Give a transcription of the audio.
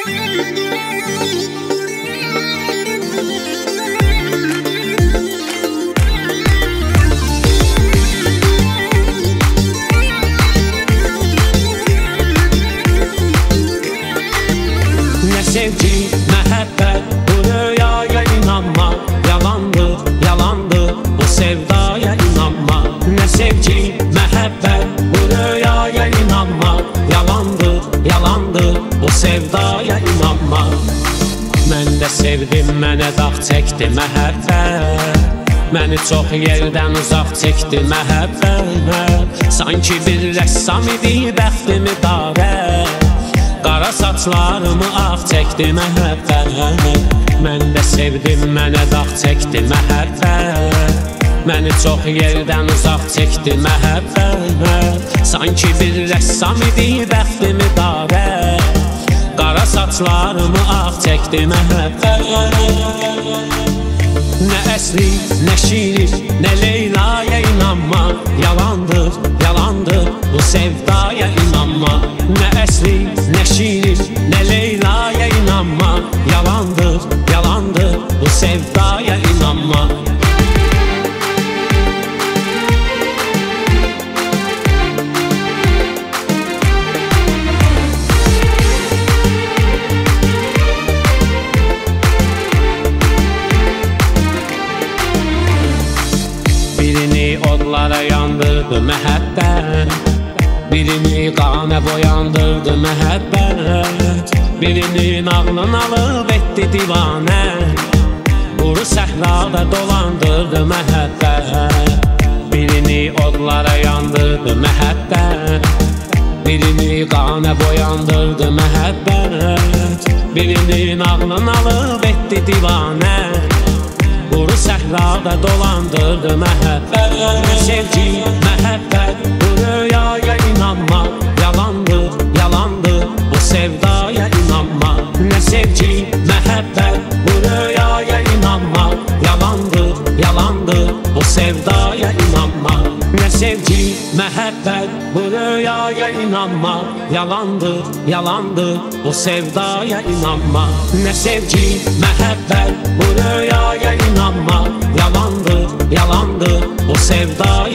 Sevgi, məhəbbət, bu rüyaya inanma. Yalandır, yalandır, bu sevdaya inanma. Nə sevgi, məhəbbət, bu rüyaya inanma. Yalandır, yalandır, bu sevdaya inanma. Mən də sevdim, mənə dağ çəkdi məhəbbət. Məni çox yerdən uzaq çəkdi məhəbbət. Sanki bir rəssam idi, bəxtimi darət. Qara saçlarımı ağ çəkdi məhəbbət. Mən də sevdim, mənə dağ çəkdi məhəbbət. Məni çox yerdən uzaq çəkdi məhəbbət. Sanki bir rəssam idi, bəxtimi darət. Qara saçlarımı ağ çəkdi məhəbbət. Nə əsli, nə şirin, nə Leylaya inanma. Yalandır, yalandır, bu sevdaya inanma. Nə əsli, nə şirin, nə Leylaya inanma. Yalandır, yalandır, bu sevdaya inanma. Birini odlara yandırdı məhəbbət. Birini qana boyandırdı məhəbbət. Birinin ağlını alıb etdi divanə. Quru səhrada dolandırdı məhəbbət. Birini odlara yandırdı məhəbbət. Birini qana boyandırdı məhəbbət. Birinin ağlını alıb etdi divanə. Quru səhrada dolandırdı məhəbbət. Nə sevgi, məhəbbət, bu rüyaya inanma. Yalandır, yalandır, bu sevdaya inanma. Nə sevgi, məhəbbət, bu rüyaya inanma. Yalandır, yalandır, bu sevdaya inanma. Nə sevgi, məhəbbət, bu rüyaya inanma. Yalandır, yalandır, bu sevdaya inanma. Nə sevgi, məhəbbət, bu rüyaya inanma. Yalandır, yalandır, bu sevdaya